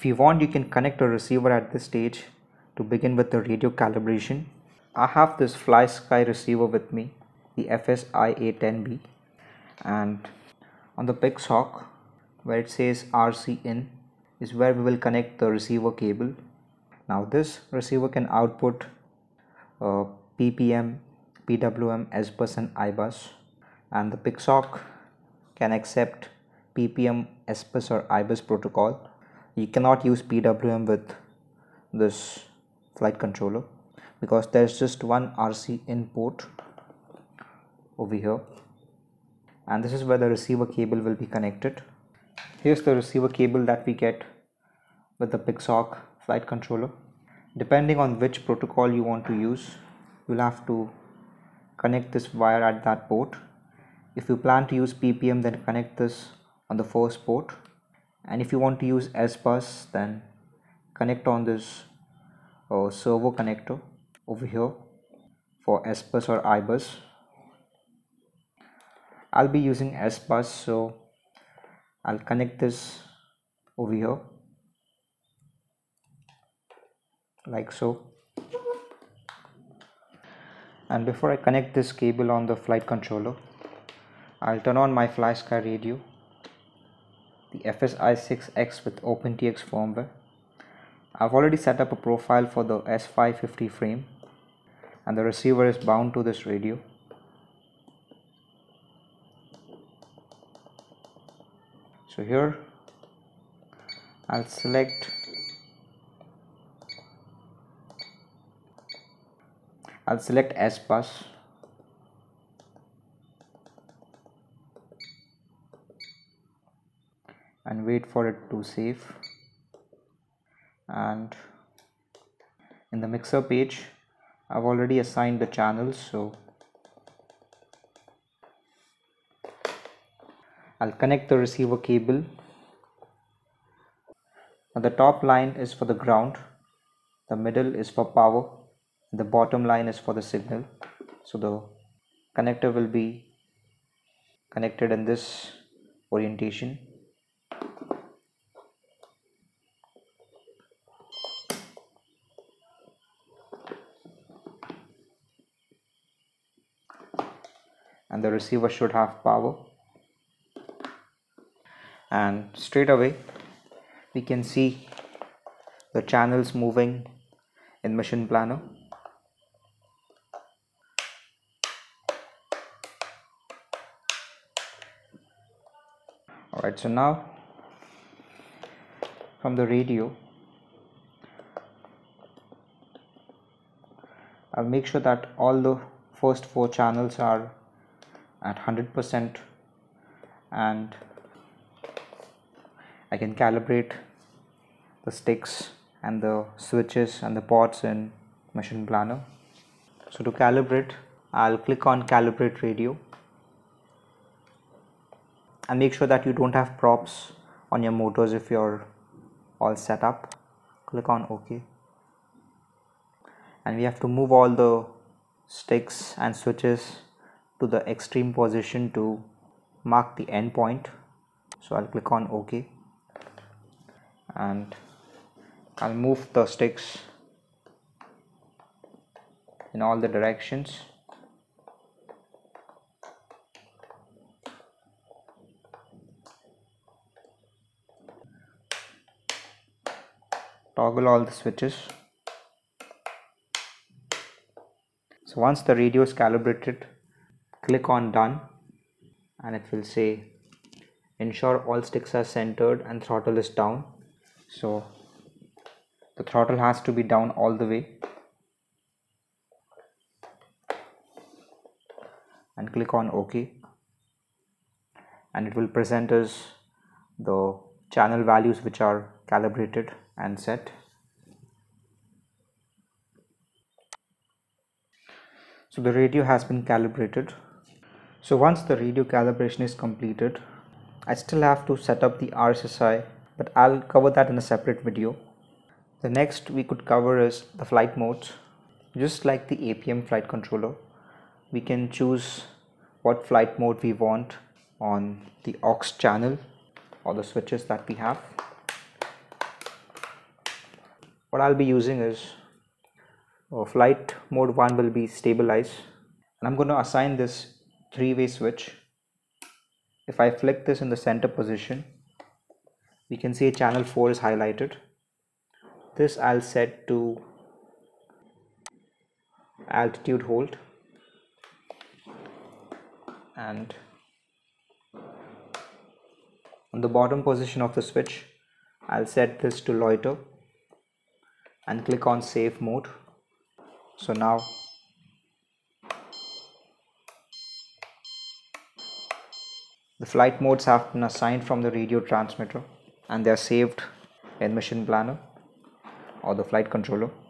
If you want, you can connect a receiver at this stage to begin with the radio calibration. I have this Fly Sky receiver with me, the FSI-A10B, and on the Pixhawk where it says RC in is where we will connect the receiver cable. Now this receiver can output PPM, PWM, S-bus and I-bus, and the Pixhawk can accept PPM, S-bus or I-bus protocol. You cannot use PWM with this flight controller because there's just one RC in port over here, and this is where the receiver cable will be connected. Here's the receiver cable that we get with the Pixhawk flight controller. Depending on which protocol you want to use, you'll have to connect this wire at that port. If you plan to use PPM, then connect this on the first port, and if you want to use S-bus, then connect on this servo connector over here for S-bus or I-bus. I'll be using S-bus, so I'll connect this over here like so. And before I connect this cable on the flight controller, I'll turn on my Fly Sky radio, the FSI-6X with OpenTX firmware. I've already set up a profile for the S550 frame, and the receiver is bound to this radio. So here I'll select S-bus, and wait for it to save. And in the mixer page, I've already assigned the channels, so I'll connect the receiver cable. Now the top line is for the ground, the middle is for power, and the bottom line is for the signal. So the connector will be connected in this orientation. And the receiver should have power, and straight away we can see the channels moving in Mission Planner. Alright, so now from the radio I'll make sure that all the first 4 channels are at 100%, and I can calibrate the sticks and the switches and the ports in Mission Planner. So to calibrate, I'll click on Calibrate Radio and make sure that you don't have props on your motors if you're all set up. Click on OK, and we have to move all the sticks and switches to the extreme position to mark the end point. So I'll click on OK, and I'll move the sticks in all the directions. Toggle all the switches. So once the radio is calibrated, click on Done, and it will say ensure all sticks are centered and throttle is down. So the throttle has to be down all the way, and click on OK, and it will present us the channel values which are calibrated and set. So the radio has been calibrated. So once the radio calibration is completed, I still have to set up the RSSI, but I'll cover that in a separate video. The next we could cover is the flight modes. Just like the APM flight controller, we can choose what flight mode we want on the aux channel or the switches that we have. what I'll be using is flight mode 1 will be stabilize, and I'm going to assign this three-way switch. If I flick this in the center position, we can see channel 4 is highlighted. This I'll set to altitude hold, and on the bottom position of the switch I'll set this to loiter and click on save mode. So now the flight modes have been assigned from the radio transmitter and they are saved in mission planner or the flight controller.